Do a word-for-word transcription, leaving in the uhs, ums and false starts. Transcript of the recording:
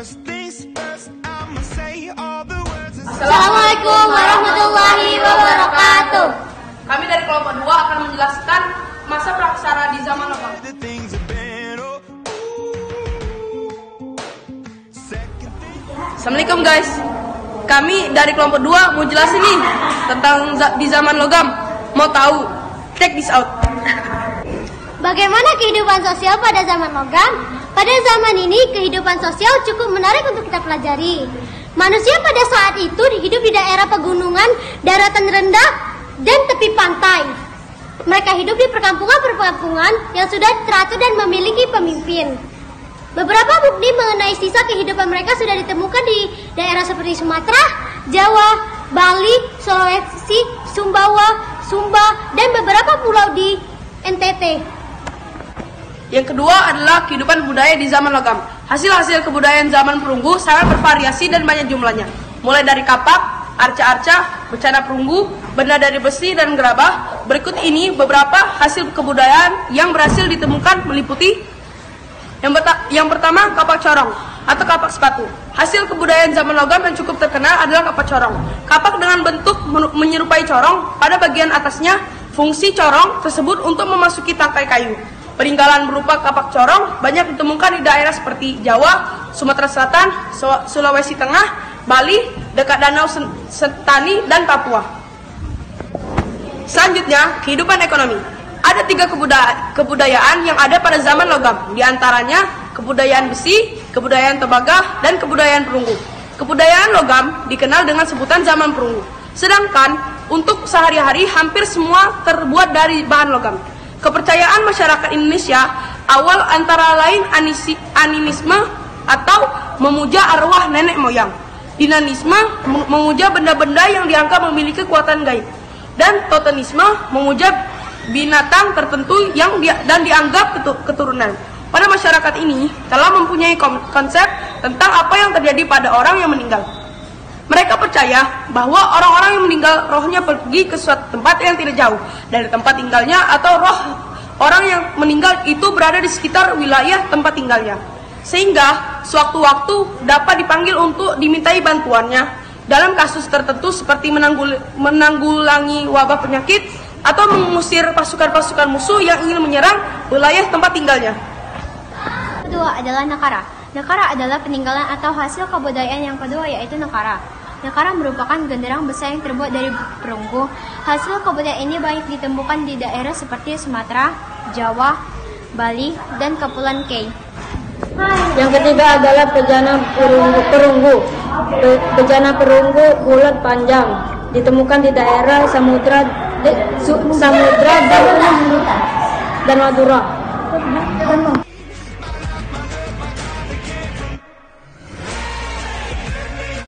Assalamualaikum warahmatullahi wabarakatuh. Kami dari kelompok dua akan menjelaskan masa praksara di zaman logam. Assalamualaikum guys. Kami dari kelompok dua mau jelasin nih tentang za di zaman logam. Mau tahu? Check this out. Bagaimana kehidupan sosial pada zaman logam? Pada zaman ini kehidupan sosial cukup menarik untuk kita pelajari. Manusia pada saat itu hidup di daerah pegunungan, daratan rendah, dan tepi pantai. Mereka hidup di perkampungan-perkampungan yang sudah teratur dan memiliki pemimpin. Beberapa bukti mengenai sisa kehidupan mereka sudah ditemukan di daerah seperti Sumatera, Jawa, Bali, Sulawesi, Sumbawa, Sumba, dan beberapa pulau di N T T. Yang kedua adalah kehidupan budaya di zaman logam. Hasil-hasil kebudayaan zaman perunggu sangat bervariasi dan banyak jumlahnya. Mulai dari kapak, arca-arca, bencana perunggu, benda dari besi dan gerabah. Berikut ini beberapa hasil kebudayaan yang berhasil ditemukan meliputi yang, yang pertama kapak corong atau kapak sepatu. Hasil kebudayaan zaman logam yang cukup terkenal adalah kapak corong. Kapak dengan bentuk menyerupai corong, pada bagian atasnya fungsi corong tersebut untuk memasuki tangkai kayu. Peninggalan berupa kapak corong banyak ditemukan di daerah seperti Jawa, Sumatera Selatan, Sulawesi Tengah, Bali, dekat Danau Sentani, dan Papua. Selanjutnya, kehidupan ekonomi. Ada tiga kebudayaan, kebudayaan yang ada pada zaman logam, di antaranya kebudayaan besi, kebudayaan tembaga, dan kebudayaan perunggu. Kebudayaan logam dikenal dengan sebutan zaman perunggu, sedangkan untuk sehari-hari hampir semua terbuat dari bahan logam. Kepercayaan masyarakat Indonesia awal antara lain anisi, animisme atau memuja arwah nenek moyang, dinanisme memuja benda-benda yang dianggap memiliki kekuatan gaib, dan totemisme memuja binatang tertentu yang di, dan dianggap keturunan. Pada masyarakat ini telah mempunyai konsep tentang apa yang terjadi pada orang yang meninggal. Mereka percaya bahwa orang-orang yang meninggal rohnya pergi ke suatu tempat yang tidak jauh dari tempat tinggalnya, atau roh orang yang meninggal itu berada di sekitar wilayah tempat tinggalnya, sehingga sewaktu-waktu dapat dipanggil untuk dimintai bantuannya dalam kasus tertentu seperti menanggul, menanggulangi wabah penyakit atau mengusir pasukan-pasukan musuh yang ingin menyerang wilayah tempat tinggalnya. Kedua adalah nakara. Nakara adalah peninggalan atau hasil kebudayaan yang kedua, yaitu nakara. Nakara merupakan genderang besar yang terbuat dari perunggu. Hasil kebudayaan ini banyak ditemukan di daerah seperti Sumatera, Jawa, Bali, dan Kepulauan K. Yang ketiga adalah bejana perunggu. perunggu. Be, bejana perunggu bulat panjang, ditemukan di daerah Samudra, de, su, Samudra dan, dan Madura.